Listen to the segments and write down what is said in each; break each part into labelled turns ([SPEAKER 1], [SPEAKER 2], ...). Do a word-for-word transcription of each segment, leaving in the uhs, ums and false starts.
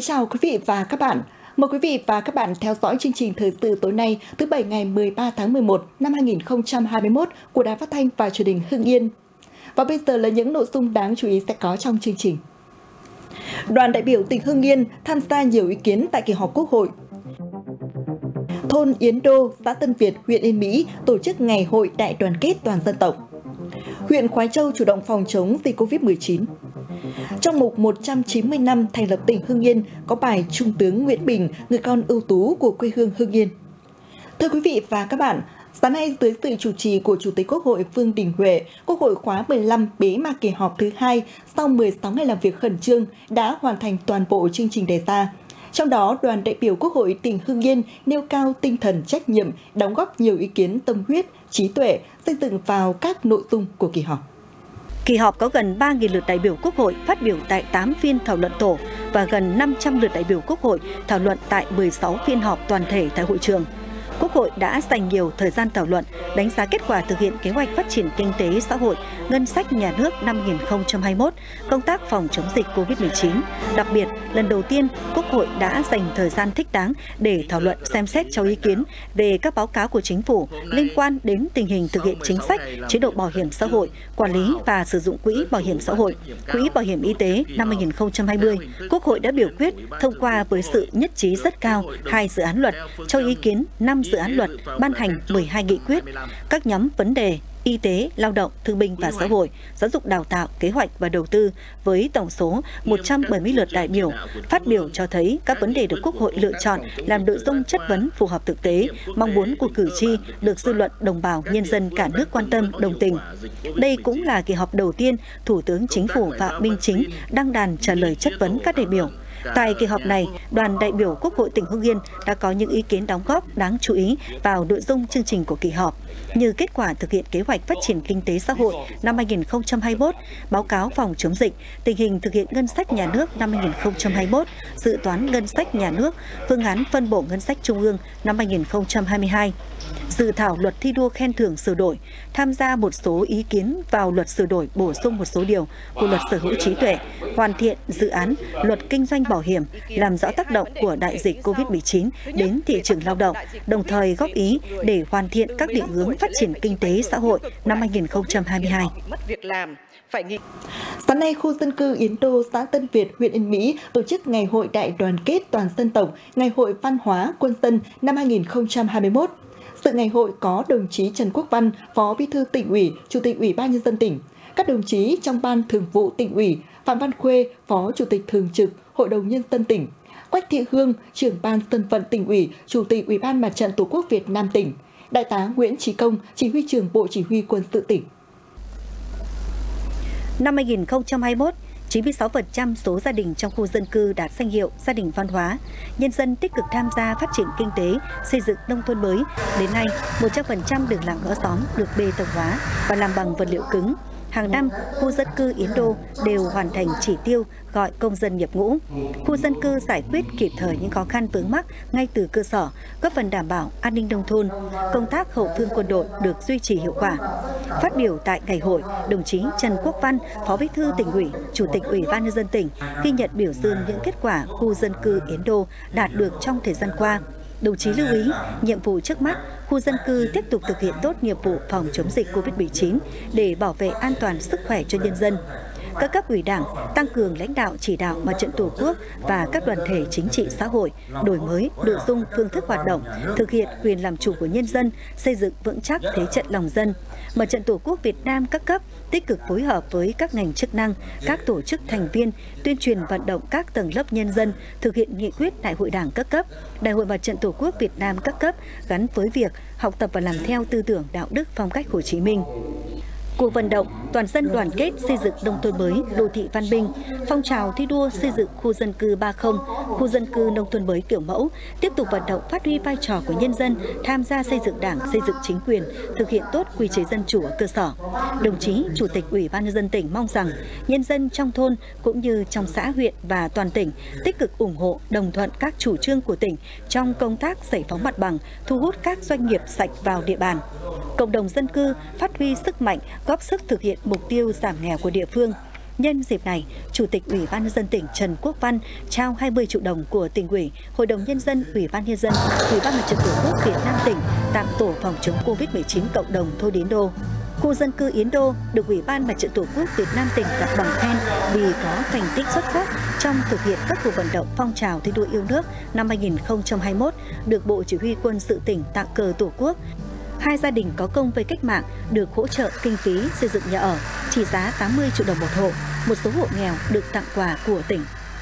[SPEAKER 1] chào quý vị và các bạn. Mời quý vị và các bạn theo dõi chương trình thời sự tối nay thứ Bảy ngày mười ba tháng mười một năm hai nghìn không trăm hai mươi mốt của Đài Phát thanh và Truyền hình Hưng Yên. Và bây giờ là những nội dung đáng chú ý sẽ có trong chương trình. Đoàn đại biểu tỉnh Hưng Yên tham gia nhiều ý kiến tại kỳ họp Quốc hội. Thôn Yến Đô, xã Tân Việt, huyện Yên Mỹ tổ chức ngày hội đại đoàn kết toàn dân tộc. Huyện Khoái Châu chủ động phòng chống dịch Covid mười chín. Trong mục một trăm chín mươi năm thành lập tỉnh Hưng Yên có bài Trung tướng Nguyễn Bình, người con ưu tú của quê hương Hưng Yên. Thưa quý vị và các bạn, sáng nay dưới sự chủ trì của Chủ tịch Quốc hội Vương Đình Huệ, Quốc hội khóa mười lăm bế mạc kỳ họp thứ hai sau mười sáu ngày làm việc khẩn trương đã hoàn thành toàn bộ chương trình đề ra. Trong đó, đoàn đại biểu Quốc hội tỉnh Hưng Yên nêu cao tinh thần trách nhiệm, đóng góp nhiều ý kiến tâm huyết, trí tuệ, xây dựng vào các nội dung của kỳ họp.
[SPEAKER 2] Kỳ họp có gần ba nghìn lượt đại biểu Quốc hội phát biểu tại tám phiên thảo luận tổ và gần năm trăm lượt đại biểu Quốc hội thảo luận tại mười sáu phiên họp toàn thể tại hội trường. Quốc hội đã dành nhiều thời gian thảo luận, đánh giá kết quả thực hiện kế hoạch phát triển kinh tế xã hội, ngân sách nhà nước năm hai nghìn không trăm hai mươi mốt, công tác phòng chống dịch Covid mười chín. Đặc biệt, lần đầu tiên, Quốc hội đã dành thời gian thích đáng để thảo luận xem xét cho ý kiến về các báo cáo của Chính phủ liên quan đến tình hình thực hiện chính sách, chế độ bảo hiểm xã hội, quản lý và sử dụng quỹ bảo hiểm xã hội, quỹ bảo hiểm y tế năm hai nghìn không trăm hai mươi. Quốc hội đã biểu quyết thông qua với sự nhất trí rất cao hai dự án luật, cho ý kiến năm dự án luật, ban hành mười hai nghị quyết. Các nhóm vấn đề y tế, lao động, thương binh và xã hội, giáo dục đào tạo, kế hoạch và đầu tư với tổng số một trăm bảy mươi lượt đại biểu phát biểu cho thấy các vấn đề được Quốc hội lựa chọn làm nội dung chất vấn phù hợp thực tế, mong muốn của cử tri được dư luận đồng bào nhân dân cả nước quan tâm, đồng tình. Đây cũng là kỳ họp đầu tiên Thủ tướng Chính phủ Phạm Minh Chính đăng đàn trả lời chất vấn các đại biểu. Tại kỳ họp này, đoàn đại biểu Quốc hội tỉnh Hưng Yên đã có những ý kiến đóng góp đáng chú ý vào nội dung chương trình của kỳ họp, như kết quả thực hiện kế hoạch phát triển kinh tế xã hội năm hai nghìn không trăm hai mươi mốt, báo cáo phòng chống dịch, tình hình thực hiện ngân sách nhà nước năm hai nghìn không trăm hai mươi mốt, dự toán ngân sách nhà nước, phương án phân bổ ngân sách trung ương năm hai nghìn không trăm hai mươi hai. Dự thảo luật thi đua khen thưởng sửa đổi, tham gia một số ý kiến vào luật sửa đổi bổ sung một số điều của luật sở hữu trí tuệ, hoàn thiện dự án luật kinh doanh bảo hiểm, làm rõ tác động của đại dịch Covid mười chín đến thị trường lao động, đồng thời góp ý để hoàn thiện các định hướng phát triển kinh tế xã hội năm hai nghìn không trăm hai mươi hai.
[SPEAKER 1] Sáng nay, khu dân cư Yến Đô, xã Tân Việt, huyện Yên Mỹ tổ chức Ngày hội đại đoàn kết toàn dân tộc, Ngày hội văn hóa quân dân năm hai nghìn không trăm hai mươi mốt. Sự ngày hội có đồng chí Trần Quốc Văn, Phó Bí thư Tỉnh ủy, Chủ tịch Ủy ban Nhân dân tỉnh, các đồng chí trong Ban Thường vụ Tỉnh ủy, Phạm Văn Khuê, Phó Chủ tịch Thường trực Hội đồng Nhân dân tỉnh, Quách Thị Hương, Trưởng Ban Dân vận Tỉnh ủy, Chủ tịch Ủy ban Mặt trận Tổ quốc Việt Nam tỉnh, Đại tá Nguyễn Chí Công, Chỉ huy trưởng Bộ Chỉ huy Quân sự tỉnh.
[SPEAKER 2] Năm hai nghìn không trăm hai mươi mốt, chín mươi sáu phần trăm số gia đình trong khu dân cư đạt danh hiệu gia đình văn hóa. Nhân dân tích cực tham gia phát triển kinh tế, xây dựng nông thôn mới. Đến nay, một trăm phần trăm đường làng ngõ xóm được bê tông hóa và làm bằng vật liệu cứng. Hàng năm, khu dân cư Yến Đô đều hoàn thành chỉ tiêu gọi công dân nhập ngũ. Khu dân cư giải quyết kịp thời những khó khăn vướng mắc ngay từ cơ sở, góp phần đảm bảo an ninh nông thôn. Công tác hậu phương quân đội được duy trì hiệu quả. Phát biểu tại ngày hội, đồng chí Trần Quốc Văn, Phó Bí thư Tỉnh ủy, Chủ tịch Ủy ban Nhân dân tỉnh ghi nhận biểu dương những kết quả khu dân cư Yến Đô đạt được trong thời gian qua. Đồng chí lưu ý, nhiệm vụ trước mắt, khu dân cư tiếp tục thực hiện tốt nhiệm vụ phòng chống dịch Covid mười chín để bảo vệ an toàn sức khỏe cho nhân dân. Các cấp ủy Đảng tăng cường lãnh đạo chỉ đạo Mặt trận Tổ quốc và các đoàn thể chính trị xã hội, đổi mới nội dung phương thức hoạt động, thực hiện quyền làm chủ của nhân dân, xây dựng vững chắc thế trận lòng dân. Mặt trận Tổ quốc Việt Nam các cấp tích cực phối hợp với các ngành chức năng, các tổ chức thành viên, tuyên truyền vận động các tầng lớp nhân dân thực hiện nghị quyết Đại hội Đảng các cấp, Đại hội Mặt trận Tổ quốc Việt Nam các cấp gắn với việc học tập và làm theo tư tưởng đạo đức phong cách Hồ Chí Minh. Cuộc vận động toàn dân đoàn kết xây dựng nông thôn mới, đô thị văn minh, phong trào thi đua xây dựng khu dân cư ba không, khu dân cư nông thôn mới kiểu mẫu, tiếp tục vận động phát huy vai trò của nhân dân tham gia xây dựng Đảng, xây dựng chính quyền, thực hiện tốt quy chế dân chủ ở cơ sở. Đồng chí Chủ tịch Ủy ban Nhân dân tỉnh mong rằng nhân dân trong thôn cũng như trong xã, huyện và toàn tỉnh tích cực ủng hộ, đồng thuận các chủ trương của tỉnh trong công tác giải phóng mặt bằng, thu hút các doanh nghiệp sạch vào địa bàn. Cộng đồng dân cư phát huy sức mạnh, góp sức thực hiện mục tiêu giảm nghèo của địa phương. Nhân dịp này, Chủ tịch Ủy ban Nhân dân tỉnh Trần Quốc Văn trao hai mươi triệu đồng của Tỉnh ủy, Hội đồng Nhân dân, Ủy ban Nhân dân, Ủy ban Mặt trận Tổ quốc Việt Nam tỉnh tặng tổ phòng chống Covid mười chín cộng đồng Thôn Yến Đô. Khu dân cư Yến Đô được Ủy ban Mặt trận Tổ quốc Việt Nam tỉnh tặng bằng khen vì có thành tích xuất sắc trong thực hiện các cuộc vận động phong trào thi đua yêu nước năm hai nghìn không trăm hai mươi mốt, được Bộ Chỉ huy Quân sự tỉnh tặng cờ Tổ quốc. Hai gia đình có công với cách mạng được hỗ trợ kinh phí xây dựng nhà ở trị giá tám mươi triệu đồng một hộ, một số hộ nghèo được tặng quà của tỉnh.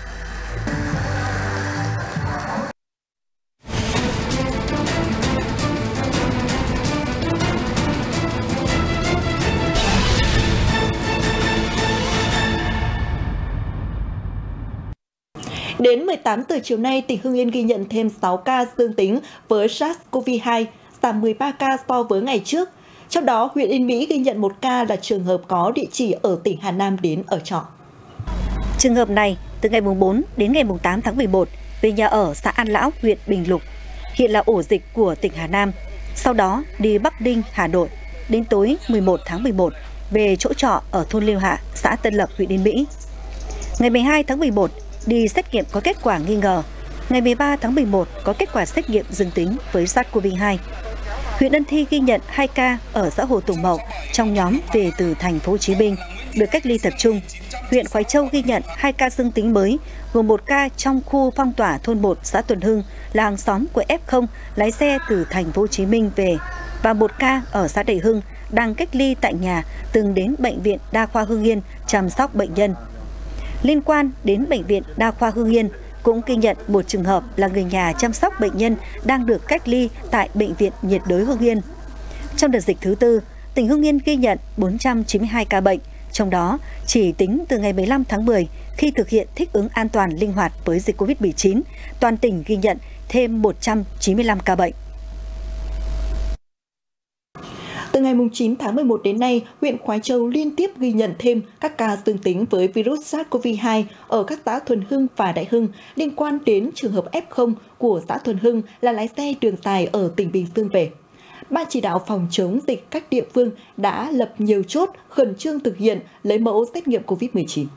[SPEAKER 1] Đến mười tám giờ chiều nay, tỉnh Hưng Yên ghi nhận thêm sáu ca dương tính với SARS-xê o vê hai, giảm mười ba ca so với ngày trước. Trong đó, huyện Yên Mỹ ghi nhận một ca là trường hợp có địa chỉ ở tỉnh Hà Nam đến ở trọ.
[SPEAKER 2] Trường hợp này từ ngày bốn đến ngày tám tháng mười một về nhà ở xã An Lão, huyện Bình Lục, hiện là ổ dịch của tỉnh Hà Nam. Sau đó đi Bắc Ninh, Hà Nội. Đến tối mười một tháng mười một về chỗ trọ ở thôn Liêu Hạ, xã Tân Lập, huyện Yên Mỹ. Ngày mười hai tháng mười một đi xét nghiệm có kết quả nghi ngờ. Ngày mười ba tháng mười một có kết quả xét nghiệm dương tính với SARS-xê o vê hai. Huyện Ân Thi ghi nhận hai ca ở xã Hồ Tùng Mậu trong nhóm về từ thành phố Hồ Chí Minh được cách ly tập trung. Huyện Khoái Châu ghi nhận hai ca dương tính mới, gồm một ca trong khu phong tỏa thôn một xã Tuần Hưng là hàng xóm của ép không lái xe từ thành phố Hồ Chí Minh về, và một ca ở xã Đại Hưng đang cách ly tại nhà từng đến bệnh viện Đa khoa Hưng Yên chăm sóc bệnh nhân. Liên quan đến bệnh viện Đa khoa Hưng Yên cũng ghi nhận một trường hợp là người nhà chăm sóc bệnh nhân đang được cách ly tại bệnh viện nhiệt đới Hưng Yên. Trong đợt dịch thứ tư, tỉnh Hưng Yên ghi nhận bốn trăm chín mươi hai ca bệnh, trong đó chỉ tính từ ngày mười lăm tháng mười khi thực hiện thích ứng an toàn linh hoạt với dịch Covid mười chín, toàn tỉnh ghi nhận thêm một trăm chín mươi lăm ca bệnh.
[SPEAKER 1] Từ ngày chín tháng mười một đến nay, huyện Khoái Châu liên tiếp ghi nhận thêm các ca dương tính với virus SARS-xê o vê hai ở các xã Thuần Hưng và Đại Hưng liên quan đến trường hợp ép không của xã Thuần Hưng là lái xe đường dài ở tỉnh Bình Dương về. Ban chỉ đạo phòng chống dịch các địa phương đã lập nhiều chốt khẩn trương thực hiện lấy mẫu xét nghiệm Covid mười chín.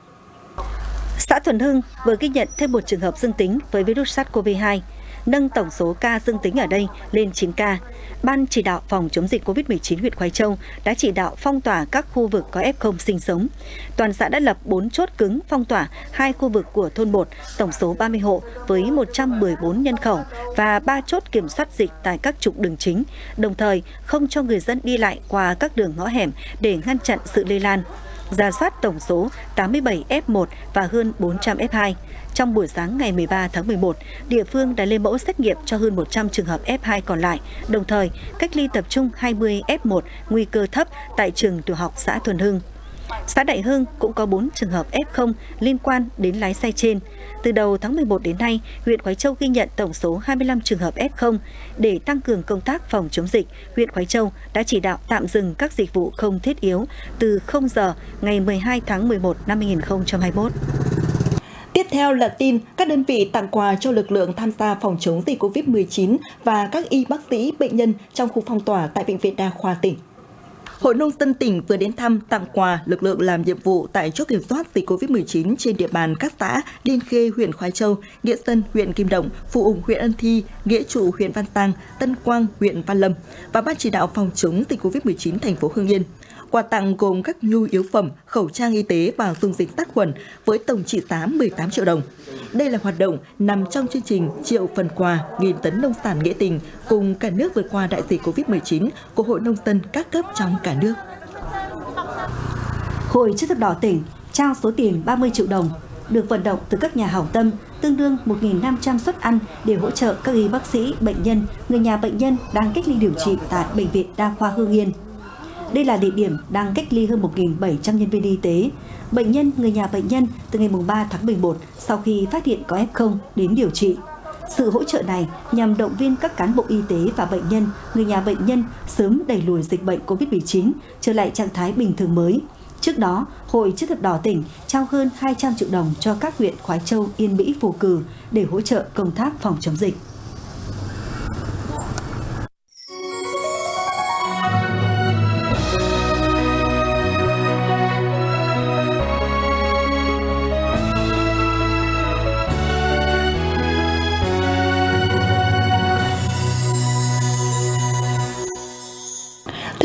[SPEAKER 2] Xã Thuần Hưng vừa ghi nhận thêm một trường hợp dương tính với virus SARS-xê o vê hai, nâng tổng số ca dương tính ở đây lên chín ca. Ban chỉ đạo phòng chống dịch Covid mười chín huyện Khoái Châu đã chỉ đạo phong tỏa các khu vực có ép không sinh sống. Toàn xã đã lập bốn chốt cứng phong tỏa hai khu vực của thôn một, tổng số ba mươi hộ với một trăm mười bốn nhân khẩu và ba chốt kiểm soát dịch tại các trục đường chính, đồng thời không cho người dân đi lại qua các đường ngõ hẻm để ngăn chặn sự lây lan. Rà soát tổng số tám mươi bảy ép một và hơn bốn trăm ép hai. Trong buổi sáng ngày mười ba tháng mười một, địa phương đã lấy mẫu xét nghiệm cho hơn một trăm trường hợp ép hai còn lại, đồng thời cách ly tập trung hai mươi ép một nguy cơ thấp tại trường tiểu học xã Thuần Hưng. Xã Đại Hưng cũng có bốn trường hợp ép không liên quan đến lái xe trên. Từ đầu tháng mười một đến nay, huyện Khoái Châu ghi nhận tổng số hai mươi lăm trường hợp ép không. Để tăng cường công tác phòng chống dịch, huyện Khoái Châu đã chỉ đạo tạm dừng các dịch vụ không thiết yếu từ không giờ ngày mười hai tháng mười một năm hai nghìn không trăm hai mươi mốt.
[SPEAKER 1] Tiếp theo là tin các đơn vị tặng quà cho lực lượng tham gia phòng chống dịch Covid mười chín và các y bác sĩ, bệnh nhân trong khu phong tỏa tại Bệnh viện Đa khoa tỉnh. Hội Nông dân tỉnh vừa đến thăm tặng quà lực lượng làm nhiệm vụ tại chốt kiểm soát dịch Covid mười chín trên địa bàn các xã Liên Khê huyện Khoái Châu, Nghĩa Tân huyện Kim Động, Phù Ủng huyện Ân Thi, Nghĩa Trụ huyện Văn Giang, Tân Quang huyện Văn Lâm và Ban chỉ đạo phòng chống dịch Covid mười chín thành phố Hưng Yên. Quà tặng gồm các nhu yếu phẩm, khẩu trang y tế và dung dịch sát khuẩn với tổng trị giá mười tám triệu đồng. Đây là hoạt động nằm trong chương trình triệu phần quà nghìn tấn nông sản nghĩa tình cùng cả nước vượt qua đại dịch Covid mười chín của Hội Nông dân các cấp trong cả nước.
[SPEAKER 2] Hội Chữ thập đỏ tỉnh trao số tiền ba mươi triệu đồng được vận động từ các nhà hảo tâm, tương đương một nghìn năm trăm suất ăn để hỗ trợ các y bác sĩ, bệnh nhân, người nhà bệnh nhân đang cách ly điều trị tại Bệnh viện Đa khoa Hưng Yên. Đây là địa điểm đang cách ly hơn một nghìn bảy trăm nhân viên y tế, bệnh nhân, người nhà bệnh nhân từ ngày ba tháng mười một sau khi phát hiện có ép không đến điều trị. Sự hỗ trợ này nhằm động viên các cán bộ y tế và bệnh nhân, người nhà bệnh nhân sớm đẩy lùi dịch bệnh Covid mười chín, trở lại trạng thái bình thường mới. Trước đó, Hội Chữ thập đỏ tỉnh trao hơn hai trăm triệu đồng cho các huyện Khoái Châu, Yên Mỹ, Phù Cử để hỗ trợ công tác phòng chống dịch.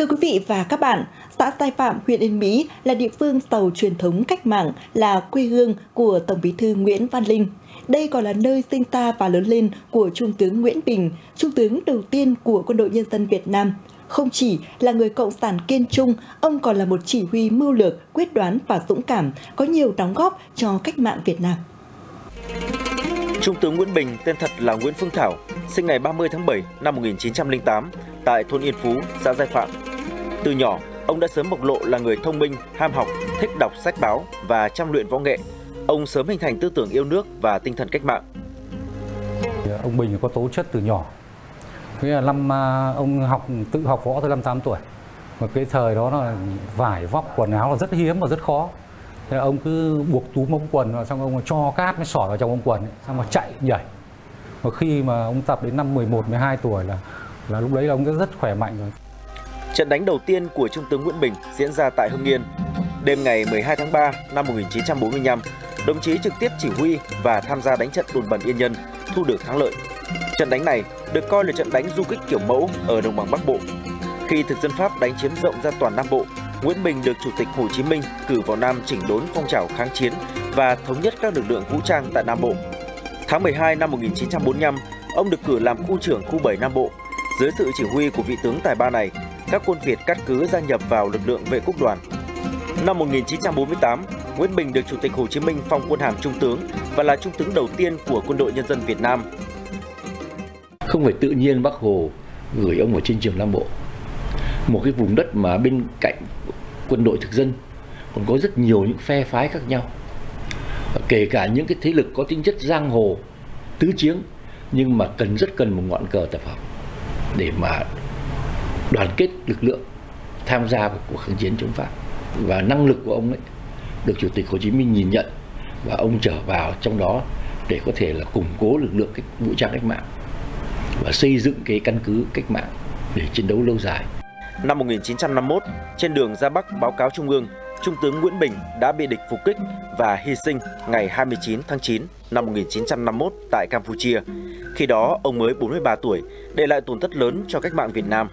[SPEAKER 1] Thưa quý vị và các bạn, xã Sai Phạm, huyện Yên Mỹ là địa phương giàu truyền thống cách mạng, là quê hương của Tổng Bí thư Nguyễn Văn Linh. Đây còn là nơi sinh ra và lớn lên của Trung tướng Nguyễn Bình, Trung tướng đầu tiên của Quân đội Nhân dân Việt Nam. Không chỉ là người cộng sản kiên trung, ông còn là một chỉ huy mưu lược, quyết đoán và dũng cảm, có nhiều đóng góp cho cách mạng Việt Nam.
[SPEAKER 3] Trung tướng Nguyễn Bình, tên thật là Nguyễn Phương Thảo, sinh ngày ba mươi tháng bảy năm một nghìn chín trăm lẻ tám tại thôn Yên Phú, xã Sai Phạm. Từ nhỏ, ông đã sớm bộc lộ là người thông minh, ham học, thích đọc sách báo và chăm luyện võ nghệ. Ông sớm hình thành tư tưởng yêu nước và tinh thần cách mạng.
[SPEAKER 4] Ông Bình có tố chất từ nhỏ. Thế là năm ông học tự học võ tới năm tám tuổi. Mà cái thời đó là vải vóc quần áo là rất hiếm và rất khó. Thế là ông cứ buộc túm ống quần vào, xong ông cho cát mới xỏ vào trong ống quần ấy, xong mà chạy nhảy. Và khi mà ông tập đến năm mười một, mười hai tuổi là là lúc đấy là ông rất khỏe mạnh rồi.
[SPEAKER 3] Trận đánh đầu tiên của Trung tướng Nguyễn Bình diễn ra tại Hưng Yên. Đêm ngày mười hai tháng ba năm một nghìn chín trăm bốn mươi lăm, đồng chí trực tiếp chỉ huy và tham gia đánh trận Đồn Bần Yên Nhân, thu được thắng lợi. Trận đánh này được coi là trận đánh du kích kiểu mẫu ở đồng bằng Bắc Bộ. Khi thực dân Pháp đánh chiếm rộng ra toàn Nam Bộ, Nguyễn Bình được Chủ tịch Hồ Chí Minh cử vào Nam chỉnh đốn phong trào kháng chiến và thống nhất các lực lượng vũ trang tại Nam Bộ. Tháng mười hai năm một nghìn chín trăm bốn mươi lăm, ông được cử làm khu trưởng khu bảy Nam Bộ. Dưới sự chỉ huy của vị tướng tài ba này, các quân Việt cắt cứ gia nhập vào lực lượng vệ quốc đoàn. Năm một nghìn chín trăm bốn mươi tám, Nguyễn Bình được Chủ tịch Hồ Chí Minh phong quân hàm trung tướng và là trung tướng đầu tiên của Quân đội Nhân dân Việt Nam.
[SPEAKER 5] Không phải tự nhiên Bác Hồ gửi ông ở chiến trường Nam Bộ, một cái vùng đất mà bên cạnh quân đội thực dân còn có rất nhiều những phe phái khác nhau, kể cả những cái thế lực có tính chất giang hồ, tứ chiến, nhưng mà cần rất cần một ngọn cờ tập hợp để mà đoàn kết lực lượng tham gia vào cuộc kháng chiến chống Pháp. Và năng lực của ông ấy được Chủ tịch Hồ Chí Minh nhìn nhận và ông trở vào trong đó để có thể là củng cố lực lượng cách vũ trang cách mạng và xây dựng cái căn cứ cách mạng để chiến đấu lâu dài.
[SPEAKER 3] Năm một nghìn chín trăm năm mươi mốt, trên đường ra Bắc báo cáo Trung ương, Trung tướng Nguyễn Bình đã bị địch phục kích và hy sinh ngày hai mươi chín tháng chín năm một nghìn chín trăm năm mươi mốt tại Campuchia. Khi đó, ông mới bốn mươi ba tuổi, để lại tổn thất lớn cho cách mạng Việt Nam.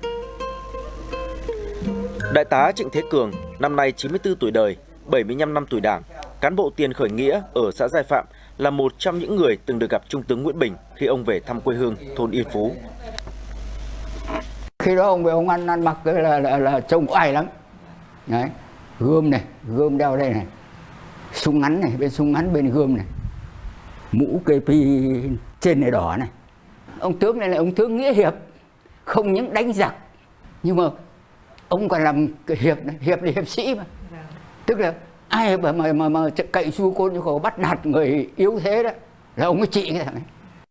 [SPEAKER 3] Đại tá Trịnh Thế Cường, năm nay chín mươi tư tuổi đời, bảy mươi lăm năm tuổi Đảng, cán bộ tiền khởi nghĩa ở xã Sai Phạm, là một trong những người từng được gặp Trung tướng Nguyễn Bình khi ông về thăm quê hương thôn Yên Phú.
[SPEAKER 6] Khi đó ông về ông ăn ăn mặc là là, là trông oai lắm. Đấy, gươm này, gươm đeo đây này, súng ngắn này, bên súng ngắn bên gươm này, mũ cây pi trên này đỏ này. Ông tướng này là ông tướng nghĩa hiệp, không những đánh giặc, nhưng mà ông còn làm hiệp này, hiệp là hiệp sĩ mà. Tức là ai mà mà mà, mà cậy xu côn cho bắt nạt người yếu thế đó là ông ấy trị cái thằng ấy.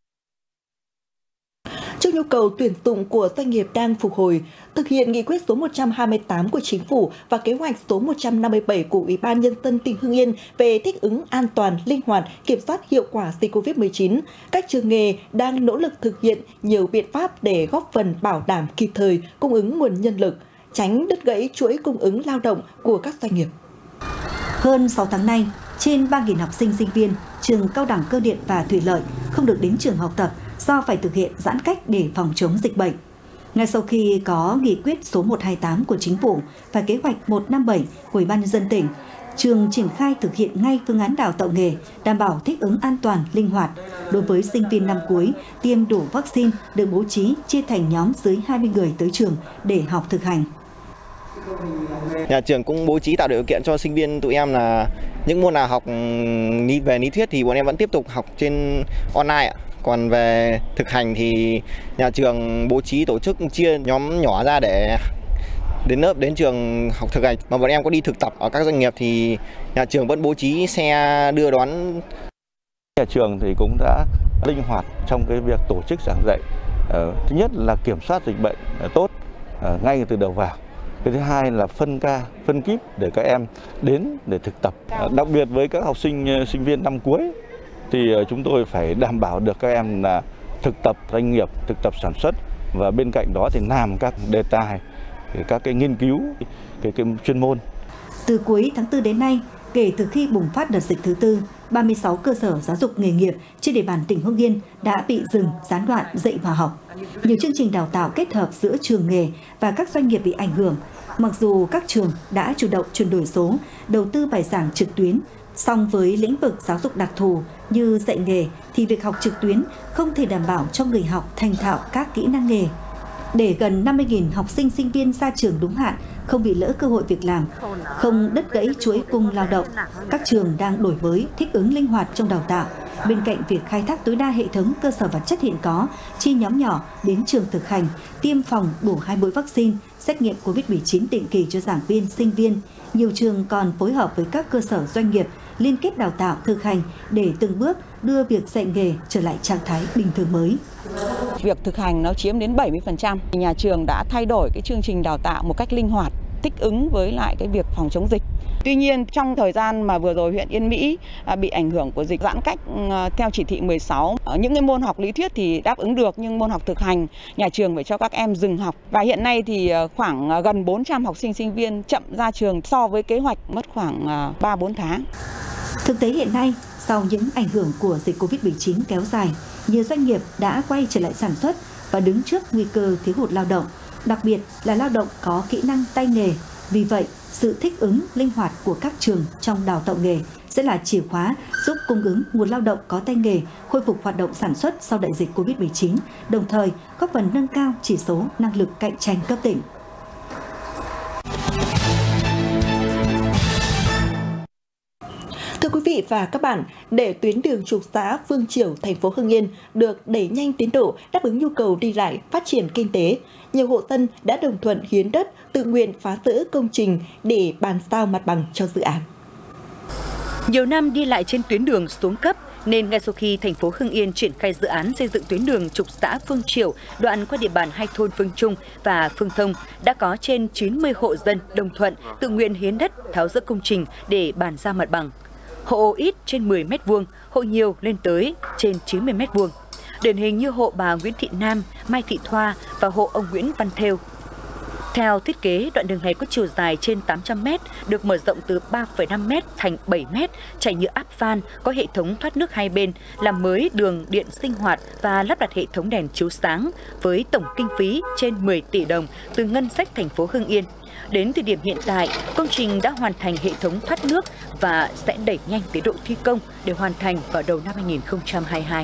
[SPEAKER 1] Trước nhu cầu tuyển dụng của doanh nghiệp đang phục hồi, thực hiện nghị quyết số một trăm hai mươi tám của Chính phủ và kế hoạch số một trăm năm mươi bảy của Ủy ban Nhân dân tỉnh Hưng Yên về thích ứng an toàn, linh hoạt, kiểm soát hiệu quả dịch Covid mười chín, các trường nghề đang nỗ lực thực hiện nhiều biện pháp để góp phần bảo đảm kịp thời cung ứng nguồn nhân lực, tránh đứt gãy chuỗi cung ứng lao động của các doanh nghiệp.
[SPEAKER 2] Hơn sáu tháng nay, trên ba nghìn học sinh sinh viên trường Cao đẳng Cơ điện và Thủy lợi không được đến trường học tập do phải thực hiện giãn cách để phòng chống dịch bệnh. Ngay sau khi có nghị quyết số một trăm hai mươi tám của Chính phủ và kế hoạch một trăm năm mươi bảy của Ủy ban Nhân dân tỉnh, trường triển khai thực hiện ngay phương án đào tạo nghề, đảm bảo thích ứng an toàn, linh hoạt. Đối với sinh viên năm cuối, tiêm đủ vaccine được bố trí chia thành nhóm dưới hai mươi người tới trường để học thực hành.
[SPEAKER 7] Nhà trường cũng bố trí tạo điều kiện cho sinh viên tụi em là những môn nào học về lý thuyết thì bọn em vẫn tiếp tục học trên online ạ. Còn về thực hành thì nhà trường bố trí tổ chức chia nhóm nhỏ ra để đến lớp đến trường học thực hành. Mà bọn em có đi thực tập ở các doanh nghiệp thì nhà trường vẫn bố trí xe đưa đón.
[SPEAKER 8] Nhà trường thì cũng đã linh hoạt trong cái việc tổ chức giảng dạy. Thứ nhất là kiểm soát dịch bệnh tốt ngay từ đầu vào. Cái thứ hai là phân ca, phân kíp để các em đến để thực tập. Đặc biệt với các học sinh, sinh viên năm cuối thì chúng tôi phải đảm bảo được các em là thực tập doanh nghiệp, thực tập sản xuất và bên cạnh đó thì làm các đề tài, các cái nghiên cứu, cái, cái chuyên môn.
[SPEAKER 2] Từ cuối tháng tư đến nay, kể từ khi bùng phát đợt dịch thứ tư, ba mươi sáu cơ sở giáo dục nghề nghiệp trên địa bàn tỉnh Hưng Yên đã bị dừng, gián đoạn dạy và học. Nhiều chương trình đào tạo kết hợp giữa trường nghề và các doanh nghiệp bị ảnh hưởng. Mặc dù các trường đã chủ động chuyển đổi số, đầu tư bài giảng trực tuyến, song với lĩnh vực giáo dục đặc thù như dạy nghề thì việc học trực tuyến không thể đảm bảo cho người học thành thạo các kỹ năng nghề. Để gần năm mươi nghìn học sinh sinh viên ra trường đúng hạn, không bị lỡ cơ hội việc làm, không đứt gãy chuỗi cung lao động, các trường đang đổi mới, thích ứng linh hoạt trong đào tạo. Bên cạnh việc khai thác tối đa hệ thống cơ sở vật chất hiện có, chia nhóm nhỏ đến trường thực hành, tiêm phòng đủ hai mũi vaccine, xét nghiệm Covid mười chín định kỳ cho giảng viên, sinh viên, nhiều trường còn phối hợp với các cơ sở doanh nghiệp liên kết đào tạo thực hành để từng bước đưa việc dạy nghề trở lại trạng thái bình thường mới.
[SPEAKER 9] Việc thực hành nó chiếm đến bảy mươi phần trăm. Nhà trường đã thay đổi cái chương trình đào tạo một cách linh hoạt, thích ứng với lại cái việc phòng chống dịch. Tuy nhiên, trong thời gian mà vừa rồi huyện Yên Mỹ bị ảnh hưởng của dịch giãn cách theo chỉ thị mười sáu, những cái môn học lý thuyết thì đáp ứng được, nhưng môn học thực hành nhà trường phải cho các em dừng học. Và hiện nay thì khoảng gần bốn trăm học sinh sinh viên chậm ra trường so với kế hoạch mất khoảng ba bốn tháng.
[SPEAKER 2] Thực tế hiện nay, sau những ảnh hưởng của dịch Covid mười chín kéo dài, nhiều doanh nghiệp đã quay trở lại sản xuất và đứng trước nguy cơ thiếu hụt lao động, đặc biệt là lao động có kỹ năng tay nghề. Vì vậy, sự thích ứng linh hoạt của các trường trong đào tạo nghề sẽ là chìa khóa giúp cung ứng nguồn lao động có tay nghề khôi phục hoạt động sản xuất sau đại dịch Covid mười chín, đồng thời góp phần nâng cao chỉ số năng lực cạnh tranh cấp tỉnh.
[SPEAKER 1] Thưa quý vị và các bạn, để tuyến đường trục xã Phương Chiểu, thành phố Hưng Yên được đẩy nhanh tiến độ đáp ứng nhu cầu đi lại, phát triển kinh tế, nhiều hộ dân đã đồng thuận hiến đất, tự nguyện phá rỡ công trình để bàn giao mặt bằng cho dự án.
[SPEAKER 2] Nhiều năm đi lại trên tuyến đường xuống cấp, nên ngay sau khi thành phố Hưng Yên triển khai dự án xây dựng tuyến đường trục xã Phương Chiểu đoạn qua địa bàn hai thôn Phương Trung và Phương Thông, đã có trên chín mươi hộ dân đồng thuận tự nguyện hiến đất tháo dỡ công trình để bàn giao mặt bằng. Hộ ít trên mười mét vuông, hộ nhiều lên tới trên chín mươi mét vuông. Điển hình như hộ bà Nguyễn Thị Nam, Mai Thị Thoa và hộ ông Nguyễn Văn Thêu. Theo thiết kế, đoạn đường này có chiều dài trên tám trăm mét, được mở rộng từ ba phẩy năm mét thành bảy mét, trải nhựa áp van, có hệ thống thoát nước hai bên, làm mới đường điện sinh hoạt và lắp đặt hệ thống đèn chiếu sáng, với tổng kinh phí trên mười tỷ đồng từ ngân sách thành phố Hưng Yên. Đến thời điểm hiện tại, công trình đã hoàn thành hệ thống thoát nước và sẽ đẩy nhanh tiến độ thi công để hoàn thành vào đầu năm hai nghìn không trăm hai mươi hai.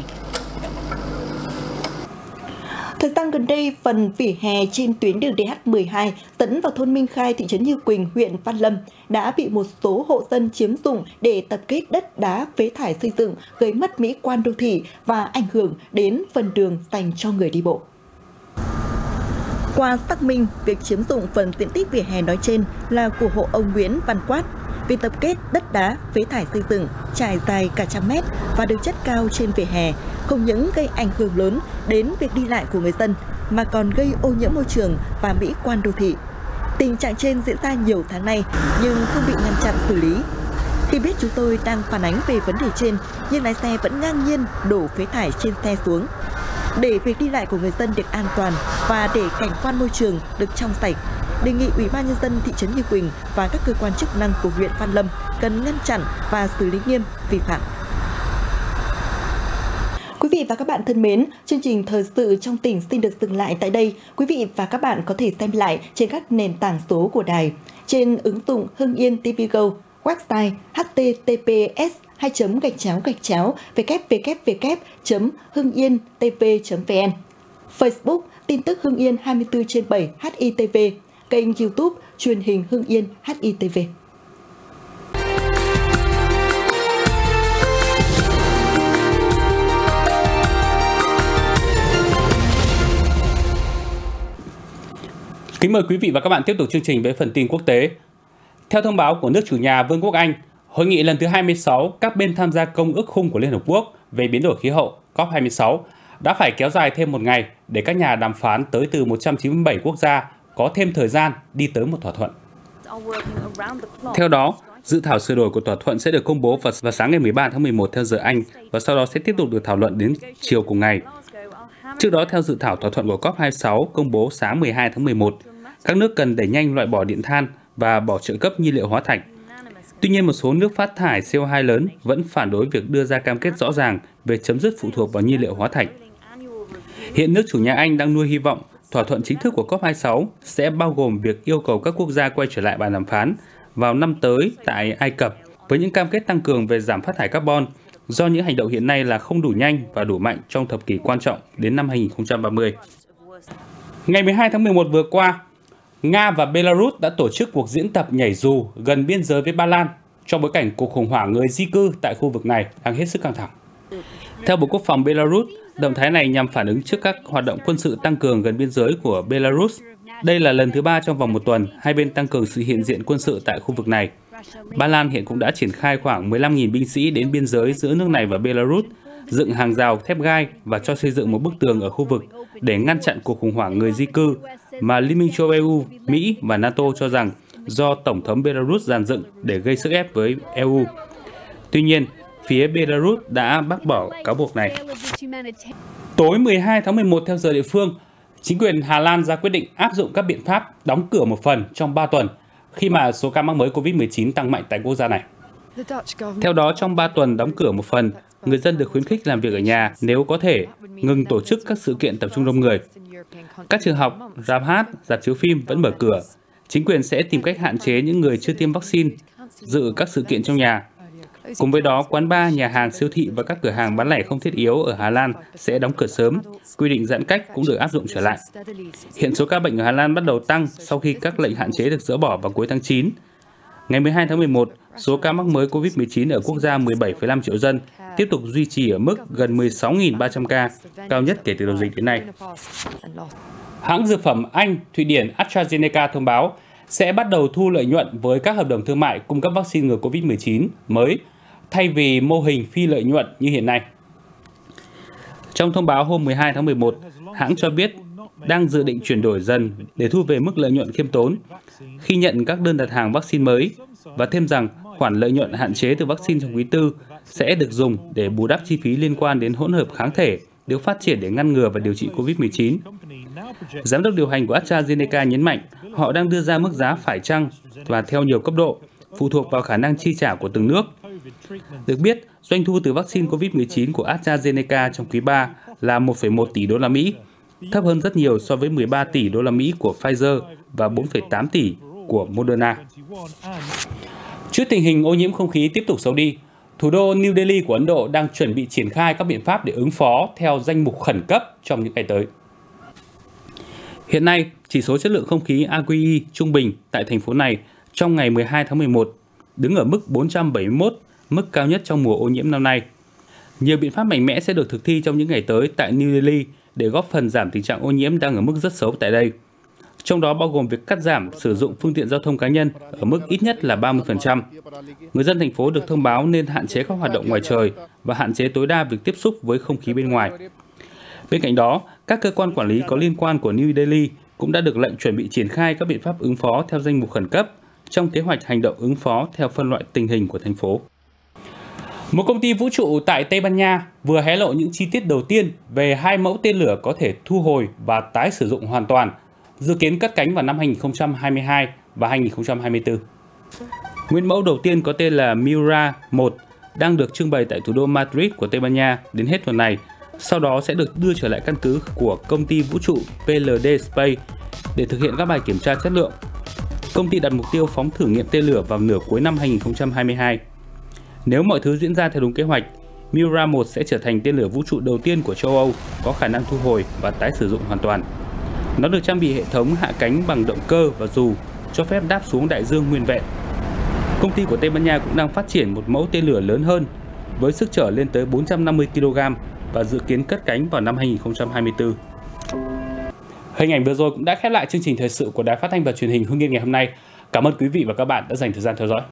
[SPEAKER 1] Thời gian gần đây, phần vỉa hè trên tuyến đường D H mười hai dẫn vào thôn Minh Khai, thị trấn Như Quỳnh, huyện Văn Lâm đã bị một số hộ dân chiếm dụng để tập kết đất đá, phế thải xây dựng, gây mất mỹ quan đô thị và ảnh hưởng đến phần đường dành cho người đi bộ. Qua xác minh, việc chiếm dụng phần diện tích vỉa hè nói trên là của hộ ông Nguyễn Văn Quát. Việc tập kết đất đá, phế thải xây dựng trải dài cả trăm mét và được chất cao trên vỉa hè không những gây ảnh hưởng lớn đến việc đi lại của người dân mà còn gây ô nhiễm môi trường và mỹ quan đô thị. Tình trạng trên diễn ra nhiều tháng nay nhưng không bị ngăn chặn xử lý. Khi biết chúng tôi đang phản ánh về vấn đề trên, nhưng lái xe vẫn ngang nhiên đổ phế thải trên xe xuống. Để việc đi lại của người dân được an toàn và để cảnh quan môi trường được trong sạch, đề nghị Ủy ban Nhân dân thị trấn Như Quỳnh và các cơ quan chức năng của huyện Văn Lâm cần ngăn chặn và xử lý nghiêm vi phạm. Quý vị và các bạn thân mến, chương trình thời sự trong tỉnh xin được dừng lại tại đây. Quý vị và các bạn có thể xem lại trên các nền tảng số của đài, trên ứng dụng Hưng Yên ti vi Go, website h t t p s hai chấm gạch chéo gạch chéo w w w chấm hưng yên t v chấm v n, Facebook tin tức Hưng Yên hai mươi tư trên bảy H I T V, kênh YouTube truyền hình Hưng Yên H I T V.
[SPEAKER 10] Kính mời quý vị và các bạn tiếp tục chương trình với phần tin quốc tế. Theo thông báo của nước chủ nhà Vương quốc Anh, hội nghị lần thứ hai mươi sáu các bên tham gia Công ước Khung của Liên Hợp Quốc về biến đổi khí hậu C O P hai mươi sáu đã phải kéo dài thêm một ngày để các nhà đàm phán tới từ một trăm chín mươi bảy quốc gia có thêm thời gian đi tới một thỏa thuận. Theo đó, dự thảo sửa đổi của thỏa thuận sẽ được công bố vào, vào sáng ngày mười ba tháng mười một theo giờ Anh và sau đó sẽ tiếp tục được thảo luận đến chiều cùng ngày. Trước đó, theo dự thảo thỏa thuận của C O P hai mươi sáu công bố sáng mười hai tháng mười một, các nước cần đẩy nhanh loại bỏ điện than và bỏ trợ cấp nhiên liệu hóa thạch. Tuy nhiên, một số nước phát thải xê o hai lớn vẫn phản đối việc đưa ra cam kết rõ ràng về chấm dứt phụ thuộc vào nhiên liệu hóa thạch. Hiện nước chủ nhà Anh đang nuôi hy vọng thỏa thuận chính thức của cốp hai mươi sáu sẽ bao gồm việc yêu cầu các quốc gia quay trở lại bàn đàm phán vào năm tới tại Ai Cập với những cam kết tăng cường về giảm phát thải carbon, do những hành động hiện nay là không đủ nhanh và đủ mạnh trong thập kỷ quan trọng đến năm hai nghìn không trăm ba mươi. Ngày mười hai tháng mười một vừa qua, Nga và Belarus đã tổ chức cuộc diễn tập nhảy dù gần biên giới với Ba Lan trong bối cảnh cuộc khủng hoảng người di cư tại khu vực này đang hết sức căng thẳng. Theo Bộ Quốc phòng Belarus, động thái này nhằm phản ứng trước các hoạt động quân sự tăng cường gần biên giới của Belarus. Đây là lần thứ ba trong vòng một tuần hai bên tăng cường sự hiện diện quân sự tại khu vực này. Ba Lan hiện cũng đã triển khai khoảng mười lăm nghìn binh sĩ đến biên giới giữa nước này và Belarus, dựng hàng rào thép gai và cho xây dựng một bức tường ở khu vực để ngăn chặn cuộc khủng hoảng người di cư mà Liên minh châu Âu, Mỹ và NATO cho rằng do Tổng thống Belarus dàn dựng để gây sức ép với e u. Tuy nhiên, phía Belarus đã bác bỏ cáo buộc này. Tối mười hai tháng mười một theo giờ địa phương, chính quyền Hà Lan ra quyết định áp dụng các biện pháp đóng cửa một phần trong ba tuần khi mà số ca mắc mới Covid mười chín tăng mạnh tại quốc gia này. Theo đó, trong ba tuần đóng cửa một phần, người dân được khuyến khích làm việc ở nhà nếu có thể, ngừng tổ chức các sự kiện tập trung đông người. Các trường học, rạp hát, rạp chiếu phim vẫn mở cửa. Chính quyền sẽ tìm cách hạn chế những người chưa tiêm vaccine dự các sự kiện trong nhà. Cùng với đó, quán bar, nhà hàng, siêu thị và các cửa hàng bán lẻ không thiết yếu ở Hà Lan sẽ đóng cửa sớm. Quy định giãn cách cũng được áp dụng trở lại. Hiện số ca bệnh ở Hà Lan bắt đầu tăng sau khi các lệnh hạn chế được dỡ bỏ vào cuối tháng chín. Ngày mười hai tháng mười một, số ca mắc mới Covid mười chín ở quốc gia mười bảy phẩy năm triệu dân tiếp tục duy trì ở mức gần mười sáu nghìn ba trăm ca, cao nhất kể từ đầu dịch đến nay. Hãng dược phẩm Anh, Thụy Điển AstraZeneca thông báo sẽ bắt đầu thu lợi nhuận với các hợp đồng thương mại cung cấp vaccine ngừa Covid mười chín mới, thay vì mô hình phi lợi nhuận như hiện nay. Trong thông báo hôm mười hai tháng mười một, hãng cho biết đang dự định chuyển đổi dần để thu về mức lợi nhuận khiêm tốn khi nhận các đơn đặt hàng vaccine mới, và thêm rằng khoản lợi nhuận hạn chế từ vaccine trong quý tư sẽ được dùng để bù đắp chi phí liên quan đến hỗn hợp kháng thể được phát triển để ngăn ngừa và điều trị Covid mười chín. Giám đốc điều hành của AstraZeneca nhấn mạnh họ đang đưa ra mức giá phải chăng và theo nhiều cấp độ, phụ thuộc vào khả năng chi trả của từng nước. Được biết, doanh thu từ vaccine Covid mười chín của AstraZeneca trong quý ba là một phẩy một tỷ đô la Mỹ, thấp hơn rất nhiều so với mười ba tỷ đô la Mỹ của Pfizer và bốn phẩy tám tỷ của Moderna. Trước tình hình ô nhiễm không khí tiếp tục xấu đi, thủ đô New Delhi của Ấn Độ đang chuẩn bị triển khai các biện pháp để ứng phó theo danh mục khẩn cấp trong những ngày tới. Hiện nay, chỉ số chất lượng không khí a quy i trung bình tại thành phố này trong ngày mười hai tháng mười một đứng ở mức bốn trăm bảy mươi mốt, mức cao nhất trong mùa ô nhiễm năm nay. Nhiều biện pháp mạnh mẽ sẽ được thực thi trong những ngày tới tại New Delhi để góp phần giảm tình trạng ô nhiễm đang ở mức rất xấu tại đây. Trong đó bao gồm việc cắt giảm sử dụng phương tiện giao thông cá nhân ở mức ít nhất là ba mươi phần trăm. Người dân thành phố được thông báo nên hạn chế các hoạt động ngoài trời và hạn chế tối đa việc tiếp xúc với không khí bên ngoài. Bên cạnh đó, các cơ quan quản lý có liên quan của New Delhi cũng đã được lệnh chuẩn bị triển khai các biện pháp ứng phó theo danh mục khẩn cấp trong kế hoạch hành động ứng phó theo phân loại tình hình của thành phố. Một công ty vũ trụ tại Tây Ban Nha vừa hé lộ những chi tiết đầu tiên về hai mẫu tên lửa có thể thu hồi và tái sử dụng hoàn toàn, dự kiến cất cánh vào năm hai nghìn không trăm hai mươi hai và hai nghìn không trăm hai mươi tư. Nguyên mẫu đầu tiên có tên là Miura một đang được trưng bày tại thủ đô Madrid của Tây Ban Nha đến hết tuần này, sau đó sẽ được đưa trở lại căn cứ của công ty vũ trụ pê lờ đê Space để thực hiện các bài kiểm tra chất lượng. Công ty đặt mục tiêu phóng thử nghiệm tên lửa vào nửa cuối năm hai nghìn không trăm hai mươi hai. Nếu mọi thứ diễn ra theo đúng kế hoạch, Miura một sẽ trở thành tên lửa vũ trụ đầu tiên của châu Âu có khả năng thu hồi và tái sử dụng hoàn toàn. Nó được trang bị hệ thống hạ cánh bằng động cơ và dù, cho phép đáp xuống đại dương nguyên vẹn. Công ty của Tây Ban Nha cũng đang phát triển một mẫu tên lửa lớn hơn với sức chở lên tới bốn trăm năm mươi ki lô gam và dự kiến cất cánh vào năm hai nghìn không trăm hai mươi tư. Hình ảnh vừa rồi cũng đã khép lại chương trình thời sự của Đài Phát thanh và Truyền hình Hưng Yên ngày hôm nay. Cảm ơn quý vị và các bạn đã dành thời gian theo dõi.